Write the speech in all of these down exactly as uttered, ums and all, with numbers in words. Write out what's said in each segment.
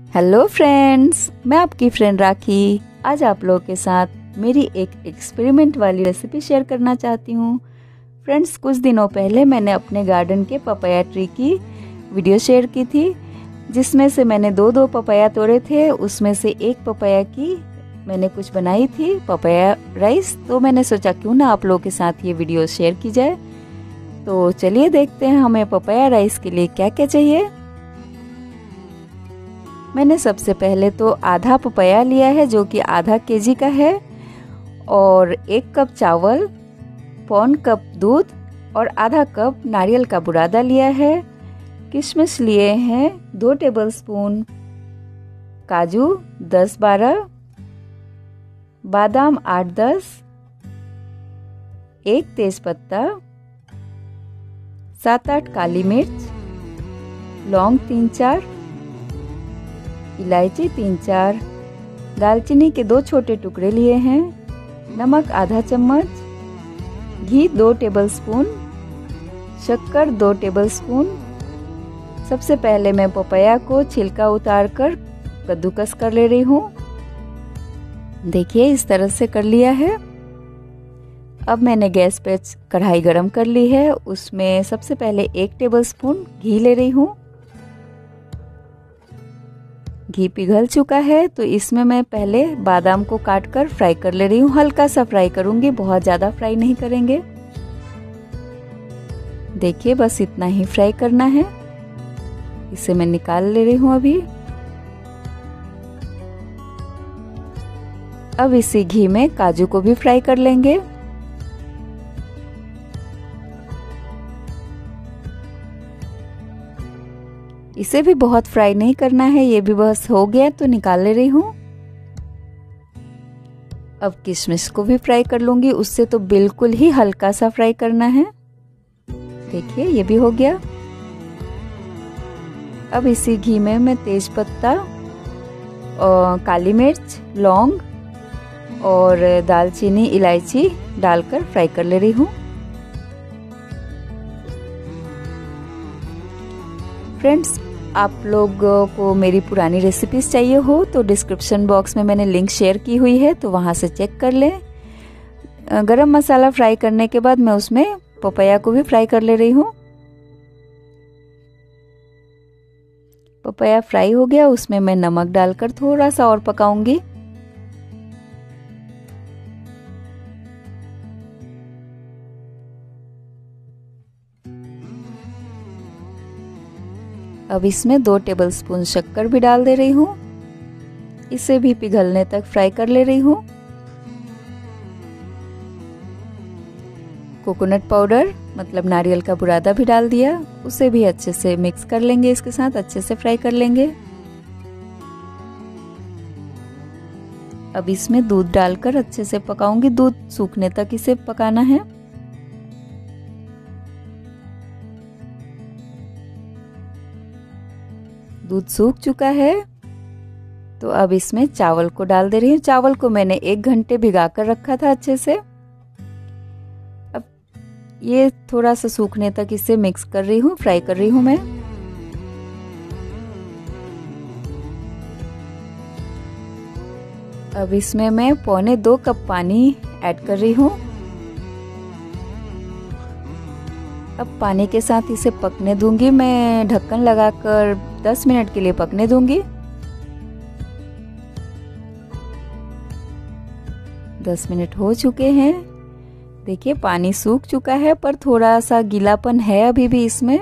Hello friends, मैं आपकी friend राखी आज आप लोगों के साथ मेरी एक एक्सपेरिमेंट वाली रेसिपी शेयर करना चाहती हूँ। फ्रेंड्स, कुछ दिनों पहले मैंने अपने गार्डन के पपाया ट्री की वीडियो शेयर की थी, जिसमें से मैंने दो दो पपाया तोड़े थे। उसमें से एक पपाया की मैंने कुछ बनाई थी पपाया राइस। तो मैंने सोचा क्यों ना आप लोगों के साथ ये वीडियो शेयर की जाए। तो चलिए देखते हैं हमें पपाया राइस के लिए क्या क्या चाहिए। मैंने सबसे पहले तो आधा पपाया लिया है जो कि आधा केजी का है, और एक कप चावल, पौन कप दूध और आधा कप नारियल का बुरादा लिया है। किशमिश लिए हैं दो टेबलस्पून, काजू दस बारह, बादाम आठ दस, एक तेजपत्ता, सात आठ काली मिर्च, लौंग तीन चार, इलायची तीन चार, दालचीनी के दो छोटे टुकड़े लिए हैं, नमक आधा चम्मच, घी दो टेबलस्पून, शक्कर दो टेबलस्पून। सबसे पहले मैं पपाया को छिलका उतारकर कद्दूकस कर ले रही हूँ। देखिए इस तरह से कर लिया है। अब मैंने गैस पे कढ़ाई गरम कर ली है। उसमें सबसे पहले एक टेबलस्पून घी ले रही हूँ। घी पिघल चुका है तो इसमें मैं पहले बादाम को काटकर फ्राई कर ले रही हूँ। हल्का सा फ्राई करूंगी, बहुत ज़्यादा फ्राई नहीं करेंगे। देखिए बस इतना ही फ्राई करना है। इसे मैं निकाल ले रही हूँ अभी। अब इसी घी में काजू को भी फ्राई कर लेंगे। इसे भी बहुत फ्राई नहीं करना है, ये भी बस हो गया तो निकाल ले रही हूँ। अब किशमिश को भी फ्राई कर लूंगी, उससे तो बिल्कुल ही हल्का सा फ्राई करना है। देखिए ये भी हो गया। अब इसी घी में मैं तेजपत्ता और काली मिर्च, लौंग और दालचीनी, इलायची डालकर फ्राई कर ले रही हूँ। फ्रेंड्स, आप लोगों को मेरी पुरानी रेसिपीज चाहिए हो तो डिस्क्रिप्शन बॉक्स में मैंने लिंक शेयर की हुई है, तो वहाँ से चेक कर लें। गरम मसाला फ्राई करने के बाद मैं उसमें पपाया को भी फ्राई कर ले रही हूँ। पपाया फ्राई हो गया, उसमें मैं नमक डालकर थोड़ा सा और पकाऊंगी। अब इसमें दो टेबलस्पून शक्कर भी डाल दे रही हूँ। इसे भी पिघलने तक फ्राई कर ले रही हूँ। कोकोनट पाउडर मतलब नारियल का बुरादा भी डाल दिया, उसे भी अच्छे से मिक्स कर लेंगे, इसके साथ अच्छे से फ्राई कर लेंगे। अब इसमें दूध डालकर अच्छे से पकाऊंगी, दूध सूखने तक इसे पकाना है। दूध सूख चुका है तो अब इसमें चावल को डाल दे रही हूँ। चावल को मैंने एक घंटे भिगा कर रखा था अच्छे से। अब ये थोड़ा सा सूखने तक इसे मिक्स कर रही हूँ, फ्राई कर रही हूँ मैं। अब इसमें मैं पौने दो कप पानी ऐड कर रही हूँ। अब पानी के साथ इसे पकने दूंगी। मैं ढक्कन लगाकर दस मिनट के लिए पकने दूंगी। दस मिनट हो चुके हैं। देखिए पानी सूख चुका है, पर थोड़ा सा गीलापन है अभी भी इसमें।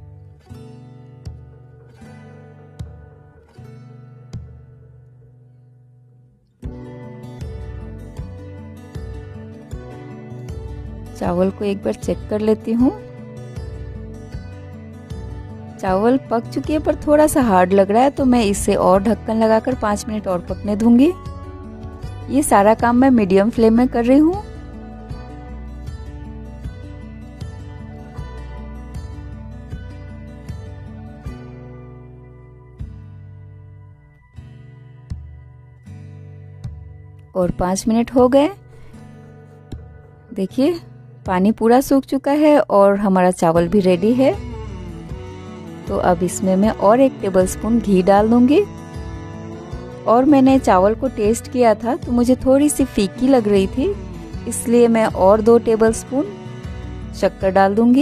चावल को एक बार चेक कर लेती हूँ। चावल पक चुकी है पर थोड़ा सा हार्ड लग रहा है, तो मैं इसे और ढक्कन लगाकर पाँच मिनट और पकने दूंगी। ये सारा काम मैं मीडियम फ्लेम में कर रही हूँ। और पाँच मिनट हो गए। देखिए पानी पूरा सूख चुका है और हमारा चावल भी रेडी है। तो अब इसमें मैं और एक टेबलस्पून घी डाल दूंगी। और मैंने चावल को टेस्ट किया था तो मुझे थोड़ी सी फीकी लग रही थी, इसलिए मैं और दो टेबलस्पून शक्कर डाल दूंगी।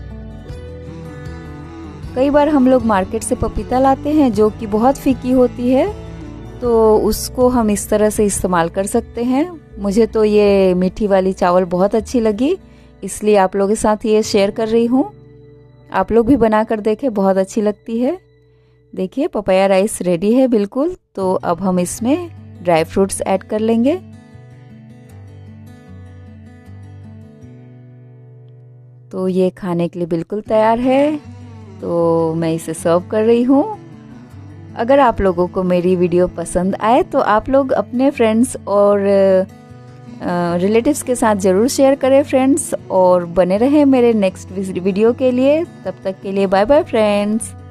कई बार हम लोग मार्केट से पपीता लाते हैं जो कि बहुत फीकी होती है, तो उसको हम इस तरह से इस्तेमाल कर सकते हैं। मुझे तो ये मीठी वाली चावल बहुत अच्छी लगी, इसलिए आप लोगों के साथ ये शेयर कर रही हूँ। आप लोग भी बना कर देखें, बहुत अच्छी लगती है। देखिए पपाया राइस रेडी है बिल्कुल। तो अब हम इसमें ड्राई फ्रूट्स ऐड कर लेंगे। तो ये खाने के लिए बिल्कुल तैयार है, तो मैं इसे सर्व कर रही हूँ। अगर आप लोगों को मेरी वीडियो पसंद आए तो आप लोग अपने फ्रेंड्स और रिलेटिव्स के साथ ज़रूर शेयर करें फ्रेंड्स, और बने रहें मेरे नेक्स्ट वीडियो के लिए। तब तक के लिए बाय बाय फ्रेंड्स।